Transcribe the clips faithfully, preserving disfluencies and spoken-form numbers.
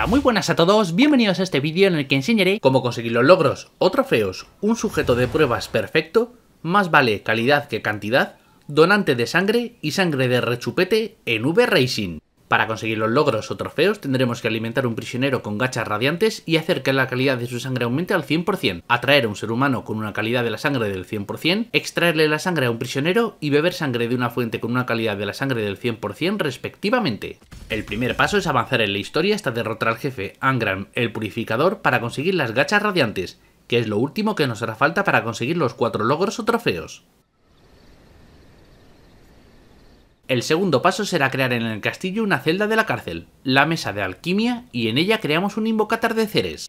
Hola, muy buenas a todos, bienvenidos a este vídeo en el que enseñaré cómo conseguir los logros o trofeos, un sujeto de pruebas perfecto, más vale calidad que cantidad, donante de sangre y sangre de rechupete en V-Racing. Para conseguir los logros o trofeos tendremos que alimentar un prisionero con gachas radiantes y hacer que la calidad de su sangre aumente al cien por cien, atraer a un ser humano con una calidad de la sangre del cien por cien, extraerle la sangre a un prisionero y beber sangre de una fuente con una calidad de la sangre del cien por cien respectivamente. El primer paso es avanzar en la historia hasta derrotar al jefe Angram el Purificador para conseguir las gachas radiantes, que es lo último que nos hará falta para conseguir los cuatro logros o trofeos. El segundo paso será crear en el castillo una celda de la cárcel, la mesa de alquimia, y en ella creamos un invoca atardeceres.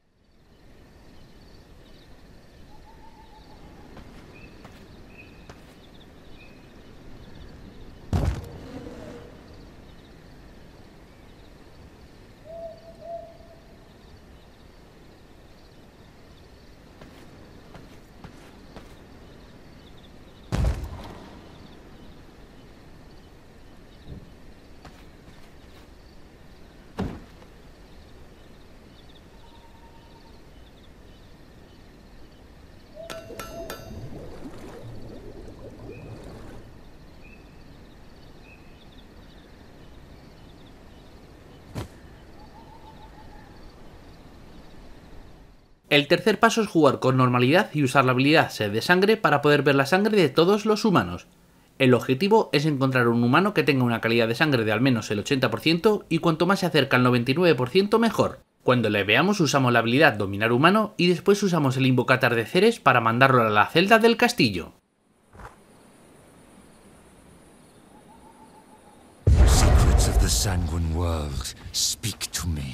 El tercer paso es jugar con normalidad y usar la habilidad Sed de Sangre para poder ver la sangre de todos los humanos. El objetivo es encontrar un humano que tenga una calidad de sangre de al menos el ochenta por ciento y cuanto más se acerca al noventa y nueve por ciento mejor. Cuando le veamos usamos la habilidad Dominar Humano y después usamos el invoca atardeceres para mandarlo a la celda del castillo. Secrets of the Sanguine World, speak to me.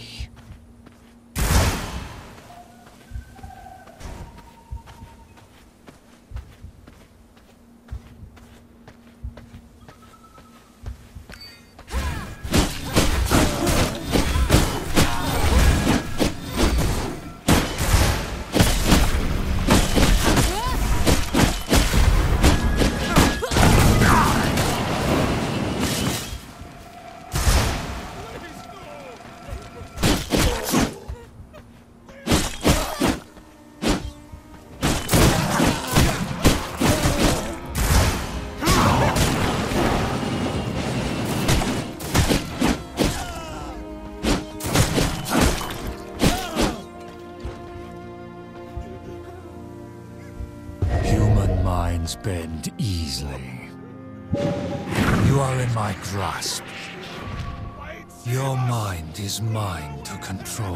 Minds bend easily. You are in my grasp. Your mind is mine to control.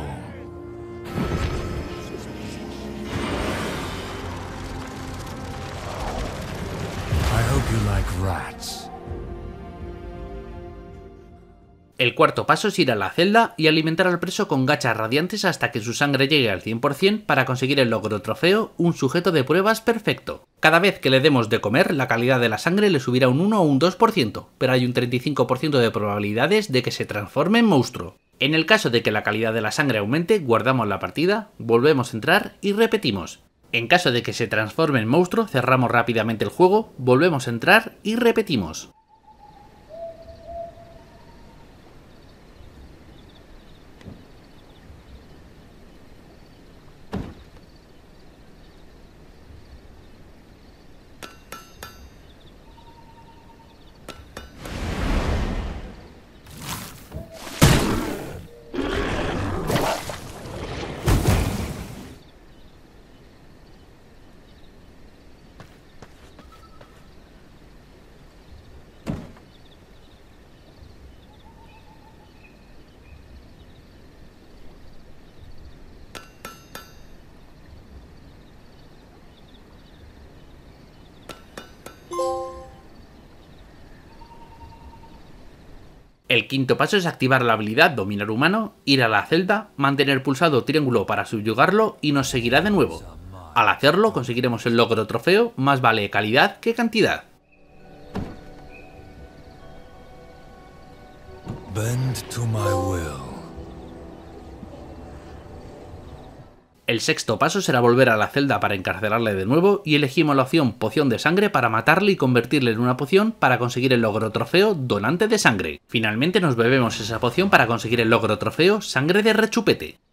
I hope you like rats. El cuarto paso es ir a la celda y alimentar al preso con gachas radiantes hasta que su sangre llegue al cien por cien para conseguir el logro trofeo, un sujeto de pruebas perfecto. Cada vez que le demos de comer, la calidad de la sangre le subirá un uno o un dos por ciento, pero hay un treinta y cinco por ciento de probabilidades de que se transforme en monstruo. En el caso de que la calidad de la sangre aumente, guardamos la partida, volvemos a entrar y repetimos. En caso de que se transforme en monstruo, cerramos rápidamente el juego, volvemos a entrar y repetimos. El quinto paso es activar la habilidad Dominar Humano, ir a la celda, mantener pulsado triángulo para subyugarlo y nos seguirá de nuevo. Al hacerlo conseguiremos el logro trofeo, más vale calidad que cantidad. Bend to my will. El sexto paso será volver a la celda para encarcelarle de nuevo y elegimos la opción poción de sangre para matarle y convertirle en una poción para conseguir el logro trofeo donante de sangre. Finalmente nos bebemos esa poción para conseguir el logro trofeo sangre de rechupete.